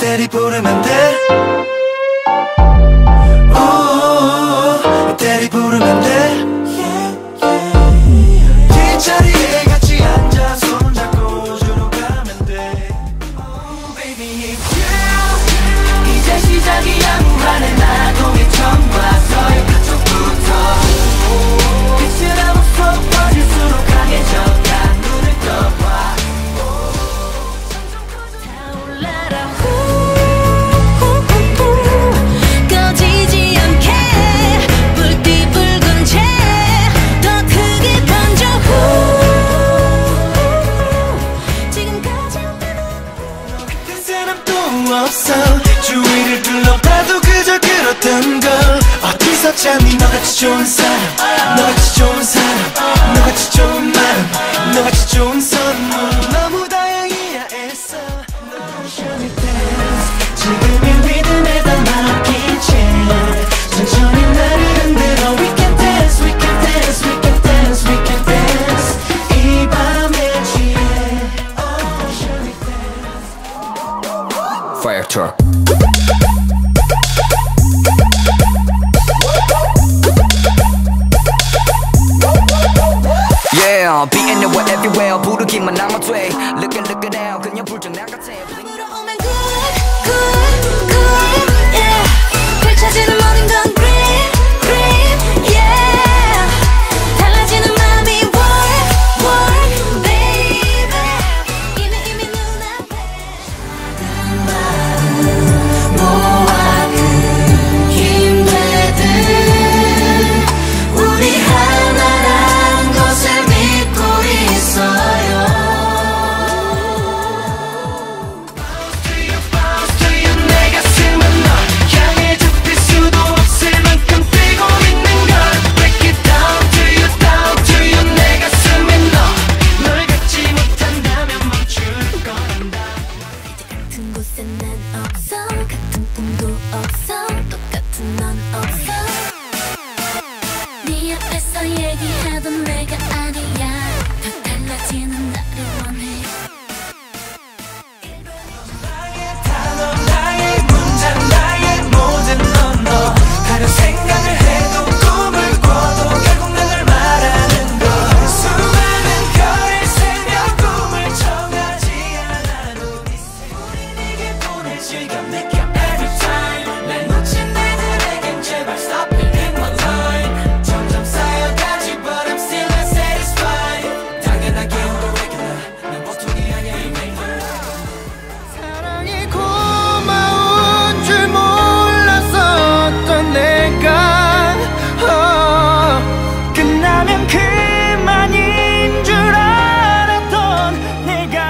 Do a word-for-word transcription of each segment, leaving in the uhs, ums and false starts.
대리 부르면 돼. 오, 대리 부르면 돼. 뒷자리에 같이 앉아 손잡고 주로 가면 돼. Oh, baby, it's you. 이제 시작이야. 무한의 나동이 처음 와서의 그쪽부터 빛을 하고 속 퍼질수록 강해져가 눈을 떠봐. 타올라라 꺼지지 않게 불띠 붉은 채 더 크게 번져 지금까지 그 사람 또 없어. 주위를 둘러봐도 그저 그렇던 걸. 어디서 찾니 너같이 좋은 사람, 너같이 좋은 사람, 너같이 좋은 마음, 너같이 좋은 선물. 너무 다행이야 애써. 너무 shiny dance. 지금의 리듬에다 맡긴 채 천천히 나를 흔들어. We can dance, we can dance, we can dance, we can dance. 이 밤에 취해. Oh, shiny dance. Fire truck. Yeah, being there everywhere 부르기만 하면 돼. Look at look at now 그냥 불장 나 같아. 불어오면 good, good, good, yeah. 펼쳐지는 모든 건 green, green, yeah. 달라지는 맘이 work, work, baby. 이미 이미 눈앞에 작은 마음 모아 큰 힘 되듯 우리 하나란 것을 믿고 있어요. 같은 곳에 난 없어. 같은 꿈도 없어. 똑같은 넌 없어. 네 앞에서 얘기하던 내가 아니야. 더 달라지는 나를 원해. 나의 단어 나의 문장 나의 모든 언어. 다른 생각을 해도 꿈을 꿔도 결국 나를 말하는 것. 수많은 별을 세며 꿈을 정하지 않아도 우리 내게 보낼 즐거움 느껴 every time. 날 놓친 날들에겐 제발 stop it in my line. 점점 쌓여가지 but I'm still not satisfied. 당연하게 오늘 regular 난 보통이 아니야 irregular. 사랑이 고마운 줄 몰랐었던 내가 어, 끝나면 그만인 줄 알았던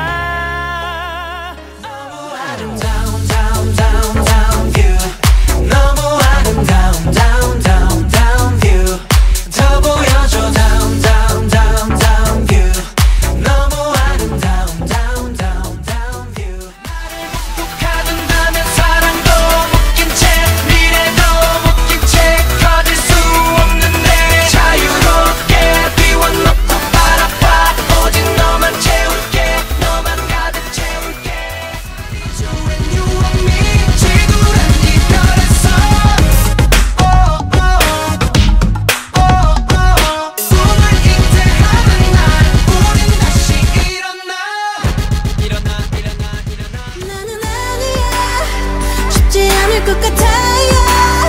내가 너무 아름다운 down down down view. 너무 아름다운 down down down view. 더 보여줘 down down down down view. 너무 아름다운 down down down view. 나를 묵묵하든다면 사랑도 묶인 채 미래도 묶인 채 가질 수 없는데 자유롭게 비워놓고 바라봐. 오직 너만 채울게. 너만 가득 채울게. When you want me 지구란 이별에서 oh, oh, oh, oh. 꿈을 잉태하는 날 우린 다시 일어나. 일어나 일어나 일어나. 나는 아니야. 쉽지 않을 것 같아요.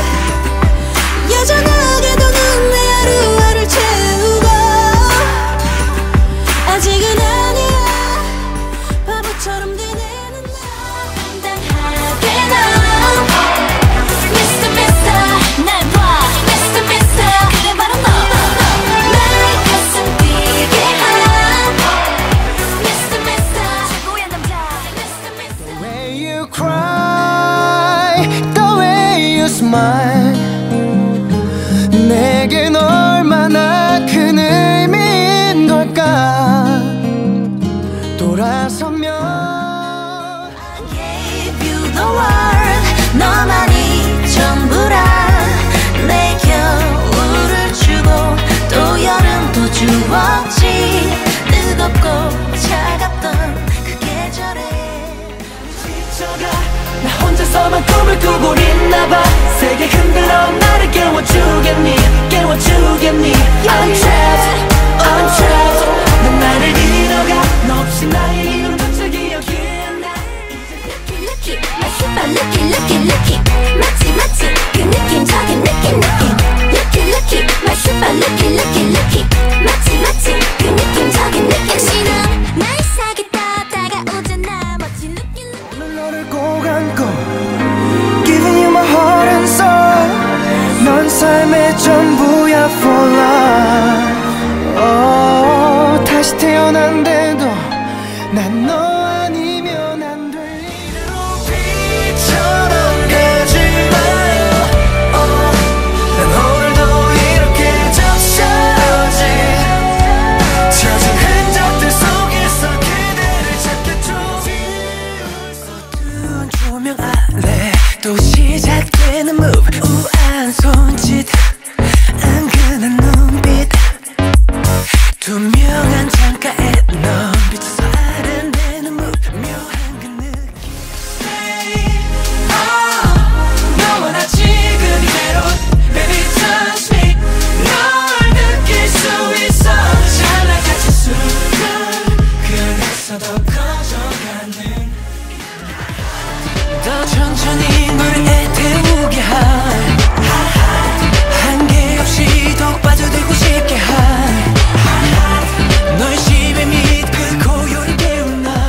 여전하게도 넌 내 하루하루를 채우고 아직은 아니야. 바보처럼 되뇌는 나 당당하게 넌 Mister Mister 날 봐 Mister Mister 그래 바로 너 나의 가슴 뛰게 한 Mister Mister 최고의 남자 Mister Mister The way you cry, the way you smile 내겐 얼마나 큰 의미인 걸까 돌아서면 gave you the world 너만이 전부라 내 겨울을 주고 또 여름도 주었지 뜨겁고 차갑던 그 계절에 지쳐가 나 혼자서만 꿈을 꾸고 있나봐. 세게 흔들어 나를 깨워주겠니, 깨워주겠니. I'm trapped, I'm trapped. 난 나를 잃어가. 너 없이 나의 이름조차 기억이 안 나. Lucky lucky my super lucky lucky lucky 마치 마치 그 느낌적인 느낌 느낌 Lucky lucky my super lucky lucky lucky 마치 마치 그 느낌적인 느낌 신호 날 사겠다 다가오잖아 멋진 lucky lucky 오늘 너를 꼭 안고 Giving you my heart and soul 넌 삶의 전부야 for life oh, 다시 태어난데도 난 너 아니면 안 돼. 빛처럼 가지 마요. oh, 난 오늘도 이렇게 적셔지. 젖은 흔적들 속에서 그대를 찾겠죠. 어두운 조명 아래 또 시작되는 move. 우아한 손짓 은근한 눈빛 투명한 창가에 넌 비춰서 아른대는 move. 묘한 그 느낌. 너와 나 지금 이대로 Baby touch me. 널 느낄 수 있어. 찰나같이 순간 그래서 더 커져가는 더 천천히 물에 태우게 할 한계 없이 더욱 빠져들고 싶게 할 널 심해 및 그 고요를 깨운 날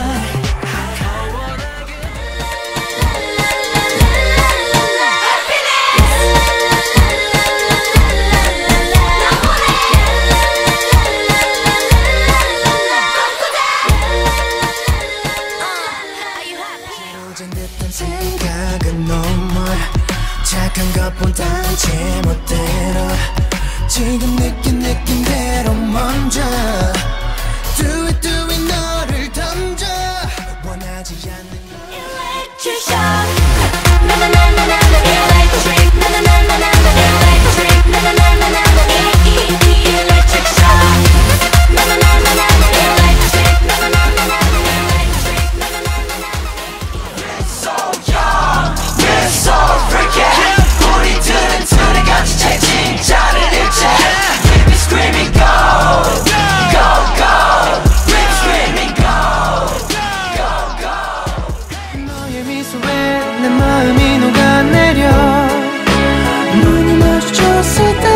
오전 듯한 생각은 너무 착한 것보단 제멋대로 지금 느낀 느낌대로 먼저 Do it do it 너를 던져 원하지 않는 Electric shock Na na na na na na electric Na na na na na na electric Na na na na na na electric shock Na na na na na na electric Na na na na na na electric Na na na na na So young, we're so freaky. 우리들은 둘이 같이 채찍자를 잃자. We be screaming go, go, go. We be screaming go, go, go. 너의 미소에 내 마음이 녹아내려 눈이 마주쳤을 때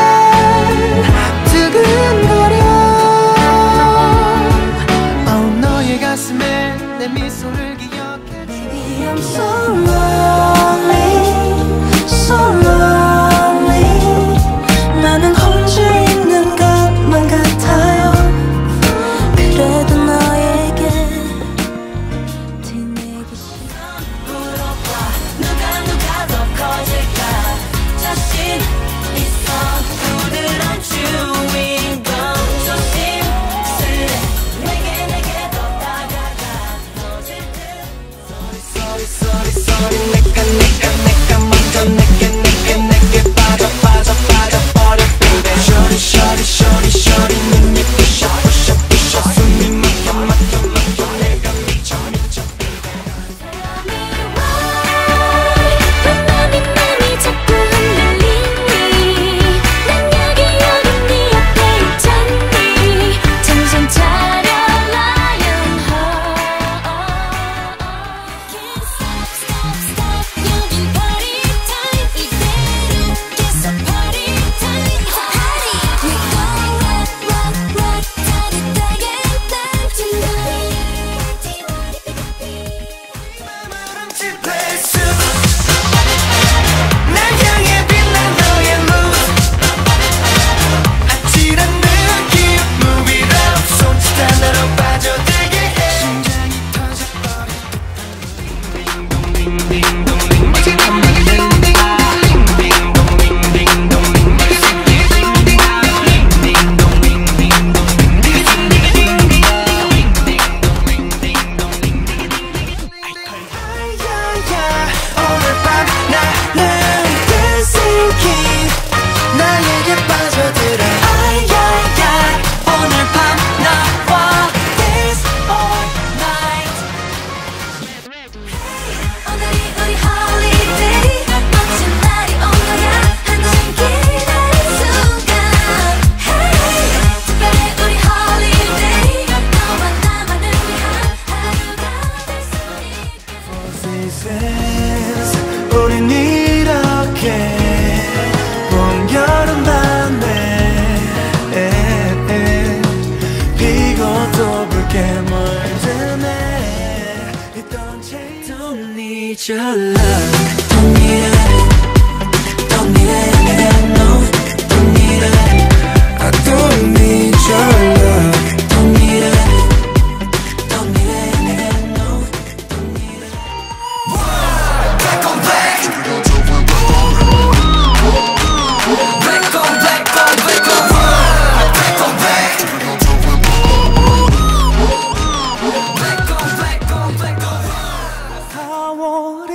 두근거려 oh, 너의 가슴에 내 미소를 기억해 Baby I'm so lonely so lonely 나는 혼자 있는 것만 같아요 그래도 너에게 티내기 싫어 물어봐 누가 누가 더 커질까. 자신 있어. 부드러운 주인공 조심스레 내게 내게 더 다가가. 터질 듯 Sorry sorry sorry 내가 내가 내가 먼저 내게 내게 내게 빠져 빠져 빠져 버려 baby. Shorty shorty shorty shorty 눈이 부셔 부셔 부셔 숨이 막혀 막혀 막혀 내가 미쳐 미쳐 왜 맘이 맘이 자꾸 흔들리니 난 여기 여기 네 앞에 있잖니 정신 차려 lion heart Can't stop stop stop 여긴 party time Friends, 우린 이렇게 봄 여름 밤에 비고 또 붉게 물드네. Don't need your love, don't need it, don't need it, no, don't need it. I don't need your love, don't need it, don't need it, no, don't need it. Black on black, black on black on black on black on black, black on black on black on. 사월이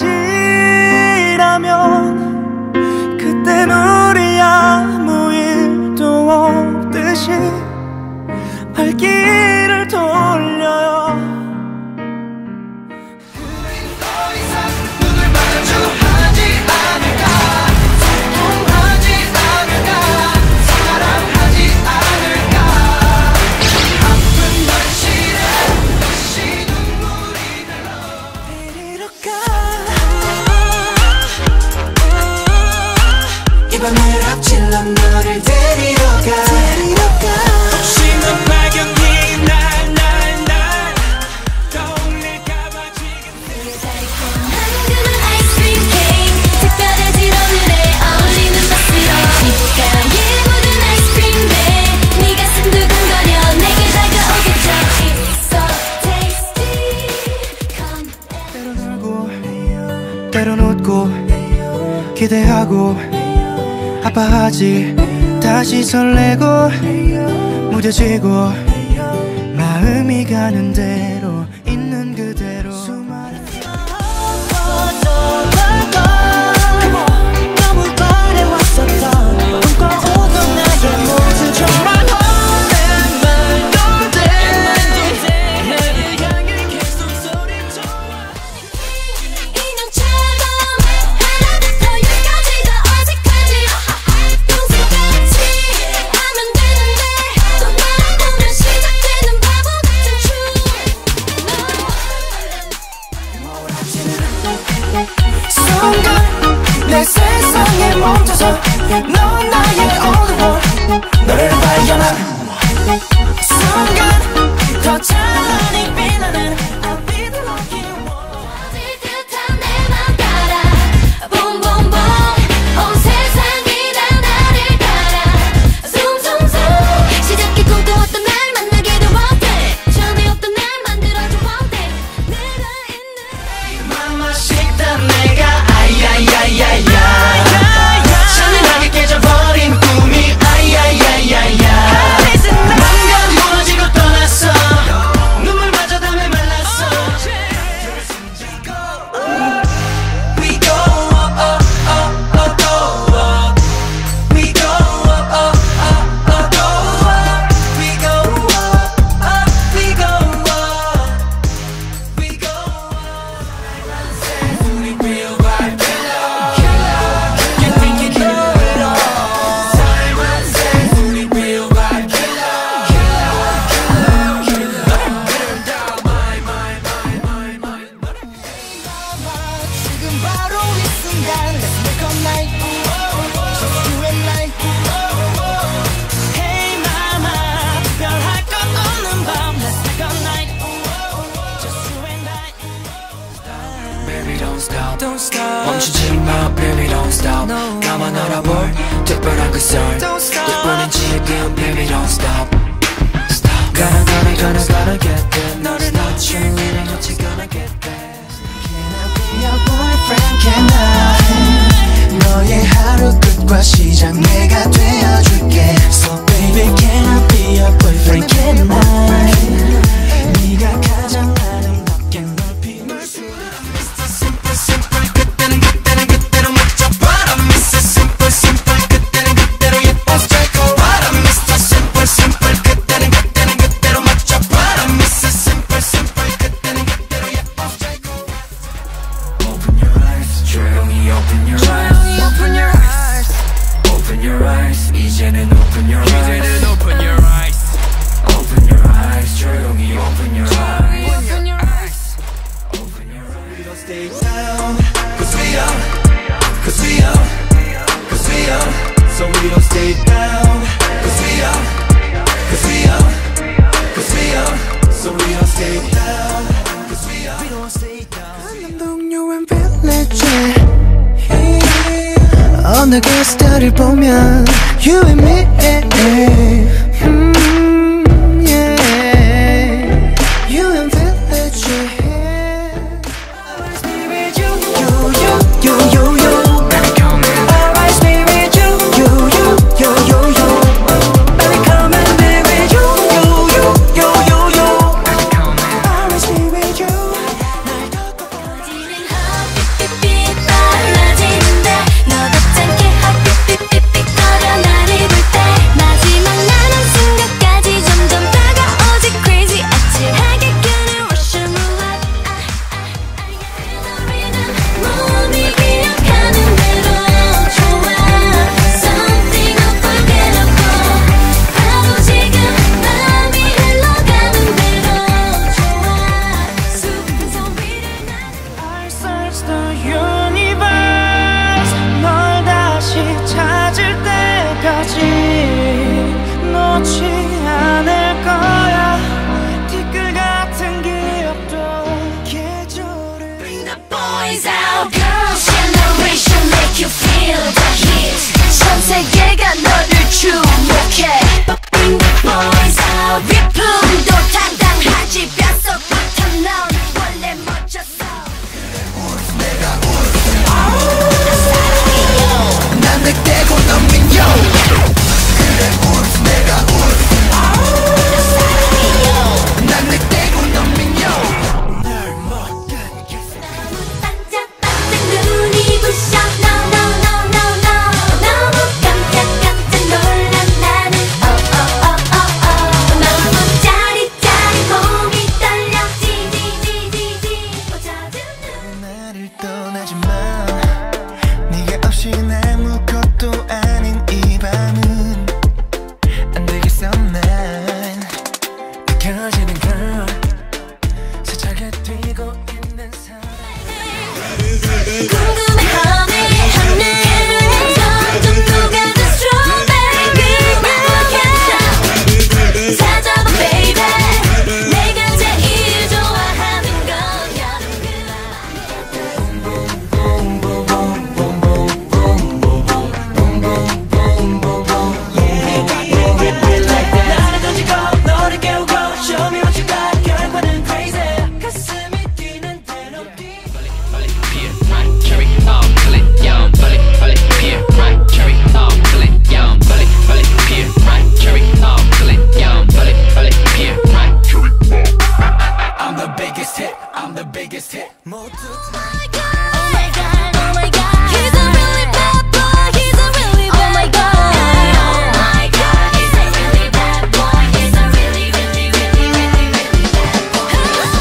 지나면 그땐 우리 아무 일도 없듯이 발길을 돌려요. 더 이상 눈을 마주하지 않을까, 사랑하지 않을까, 사랑하지 않을까. 아픈 날씨에 다시 눈물이 흘러 데리러 가. 이 밤을 앞질러 너를 데리러 가. 혹시나 막연히 날 날 날 떠올릴까봐 지금 한금은 아이스크림 케이크 특별해질 오늘에 어울리는 맛으로 귓가에 묻은 아이스크림 배 네 가슴 두근거려 내게 다가오겠죠. It's so tasty. Come 때론 울고 때론 웃고 기대하고 아파하지 다시 설레고 무뎌지고 마음이 가는 대로 있는 그대로 수많은 너무 바래왔었던 꿈꿔오던 나의 모습 정말 오랜 말도 돼 나를 향해 계속 소리쳐. 인형처럼 하나부터 열까지가 어색하지. 평소같이 하면 되는데 또 말아보면 시작되는 바보 같은 춤. 순간 내 세상에 멈춰서 넌 나의 only one. 너를 발견한 순간 더 찬란히 빛나는 I'll be the lucky one. 어질 듯한 내 맘 따라 봄봄봄 온 세상이 다 나를 따라 숭숭숭 시작해 꿈꿔왔던 날 만나기도 원해. 전에 없던 날 만들어줘 원해. 내가 있는 맘마 식단 내가 아야야야야 잔인하게 깨져버린 꿈이 아야야야야 뭔가 무너지고 떠났어 눈물마저 담에 말랐어. We go up up up up go up. We go up up up up go up. We go up up we go up. We go up. 우리 real vibe killer You think you kill it all. Simon says 우리 real vibe killer Killer Killer down my my my my my. 지금 바로 이 순간 Let's make a night Just you and I. Hey mama 특별할 것 없는 밤 Let's make a night Just you and I. Baby don't stop don't stop 멈추지 마 baby don't stop 나만 알아볼 특별한 그 썰 예쁘는 지금 baby don't stop stop Gonna gonna gonna gonna get there 너를 놓치는 일은 어찌 gonna get there. Can I be your boyfriend can I 너의 하루 끝과 시작 내가 되어줄게. So baby can I be your boyfriend can I 네가 가장 아름답게 넓힌 물수록 Mister Simple Simple 그때는 그때는 그때로 맞춰봐라 Mister Simple Simple 그때는 그때로 예뻐 strike 봐라 Mister Simple Simple 그때는 그때는 그때로 맞춰봐라 Mister Simple Simple 그때는 그때로 예뻐 strike. Open your eyes 조용히 open your eyes open your eyes open your eyes 이제는 open your eyes 이제는 open your eyes open your eyes 조용히 open your eyes open your eyes open your eyes. stay down. Cause we up, cause we up, cause we up. So we don't stay down. Cause we up, cause we up, cause we up. So we don't stay down. Cause we up, we don't stay down. 동료한 village 어느 그 스타를 보면 You and me mm, yeah. You and village Always be with you You, you, you, you, you Always be with you You, you, you, you, you Baby come and be with you You, you, you, you, you Always be with you 지는 헛삐삐삐 빨라지는데 너 같지 않게 헛삐삐삐삐거려 나를 볼 때 마지막 나는 순간까지 점점 다가오지 crazy 아찔하게 끄는 Russian roulette 몸이 기억하는 대로 좋아 Something 어떻게 놓고 바로 지금 마음이 흘러가는 대로 좋아 슬픈 소리를 I search the universe 널 다시 찾을 때까지 놓지 않을 거야 티끌 같은 기억도 계절을 Bring the boys out, girls. Generation make you feel the heat. 전 세계가 너를 주목해. But bring the boys out. 리품도 당당하지 뼛속부터 넌 원래 멋졌어. 난 늑대고 넌 민요. 그래 울프 내가 울프. 난 늑대고 넌 민요. 널 못 끊겠어. 반짝반짝 눈이 부셔. No no no no no. 너무 깜짝깜짝 놀란 나는. Oh oh oh oh oh. 너무 짜릿짜릿 몸이 떨려. 지지지지지. 꽂아준 눈. 나를 떠나지 마. 네가 없인 아무것도 아닌 이 밤은 안 되겠어 난 느껴지는 걸 세차게 뛰고 있는 사람 궁금해하네 하늘을 점점 녹아든 strawberry 빛나게 찾아봐 baby 내가 제일 좋아하는 건 나를 던지고 너를 깨우고 Show me what you got 결과는 crazy 가슴이 뛰는 대로 뛰 I'm the biggest hit, I'm the biggest hit 모두 Oh my god, oh my god He's a really bad boy, he's a really bad boy Oh my god, oh my god He's a really bad boy, he's a really, really, really, really, really bad boy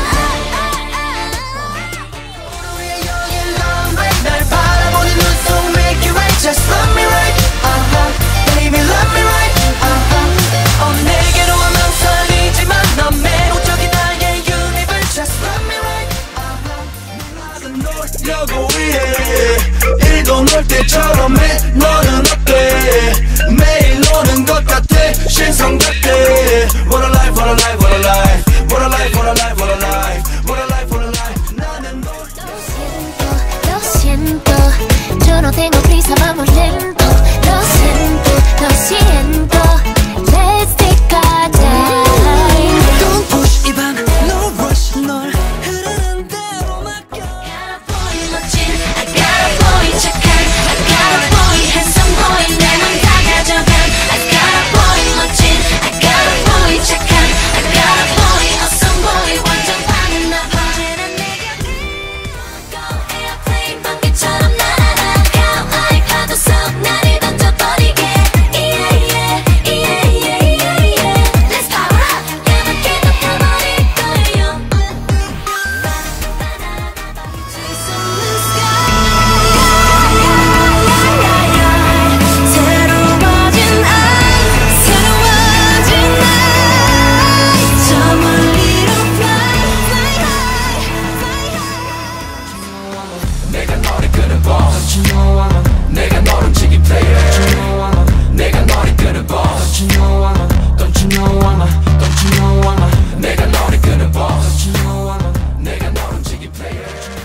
날 바라보는 눈속 make you right Just love me right, uh-huh Baby love me right, uh-huh 어 내게로 하면 설리지만 넌 매력적인 나의 universe Just love me right, uh-huh 놀려고 해 일도 놀 때처럼 해 너는 어때 매일 노는 것 같아 신성 같아 What a life, what a life, what a life What a life, what a life, what a life What a life, what a life 나는 너 Lo siento, yo no tengo prisa, vamos lento Lo siento, lo siento Let's take our time Don't push 이 밤 No rush 널 흐르는 대로 맡겨 I gotta boy 멋진 I gotta boy 착한 I gotta boy handsome boy 내 맘 다 가져간 I gotta boy 멋진 I gotta boy 착한 I gotta boy awesome boy 완전 반했나 봐 언제나 내가 Go airplane 번개처럼 날아가 How high 파도 속 나를 던져버리게 Yeah yeah Don't you know I'm a 내가 널 움직인 player Don't you know I'm a 내가 널 이끄는 boss Don't you know I'm a Don't you know I'm a Don't you know I'm a 내가 널 이끄는 boss Don't you know I'm a 내가 널 움직인 player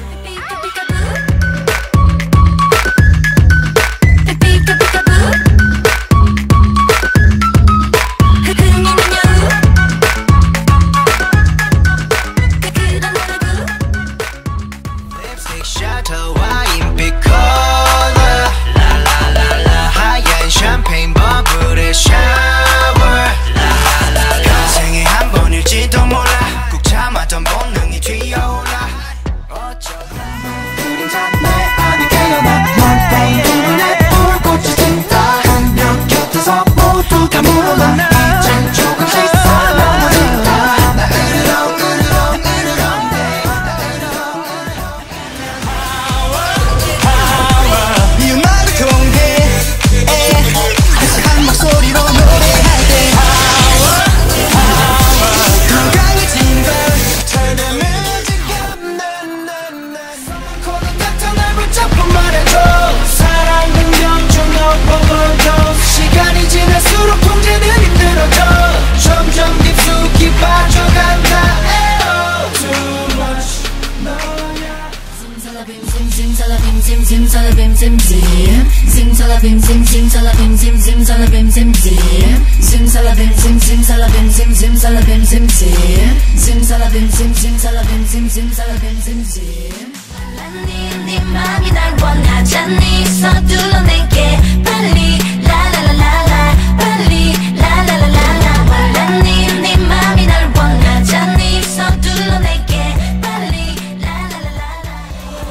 네 맘이 날 원하잖니 서둘러 내게 빨리 라라라라라 빨리 라라라라라 원하니 네 맘이 날 원하잖니 서둘러 내게 빨리 라라라라라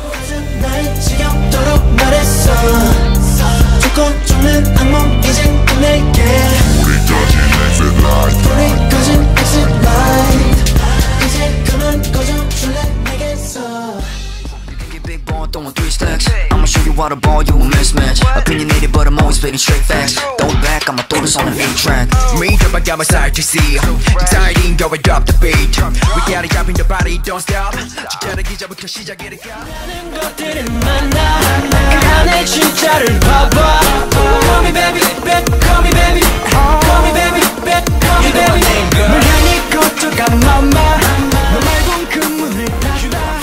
날 지겹도록 말했어 두고 죽는 악몽 이젠 끝낼게 우리까진 exit light 우리까진 exit light 이제 그만 꺼져줄래 내게서 Big ball throwing three stacks I'ma show you how to ball, you a mismatch Opinionated but I'm always spitting straight facts Throw it back, I'ma throw this on an eight track Major got my side to see Exciting, go and drop the beat We gotta jump in the body, don't stop 진짜를 기자부터 시작이니까 많은 것들을 만나 그 안에 진짜를 봐봐 Call me baby, baby, call me baby Call me baby, baby, call me baby 널 향해 거쳐간 맘마 너 말곤 그 문을 닫아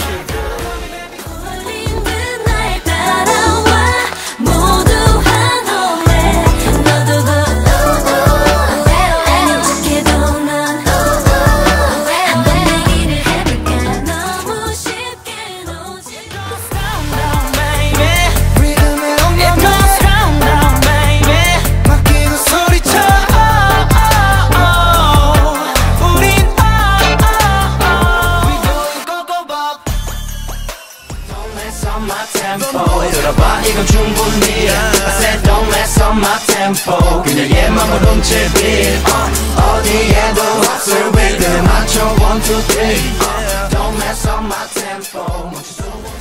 들어봐 이건 충분히야 I said don't mess up my tempo 그녀의 맘을 훔칠 beat uh, 어디에도 없을 rhythm 맞춰 one two three uh, Don't mess up my tempo 멈출 수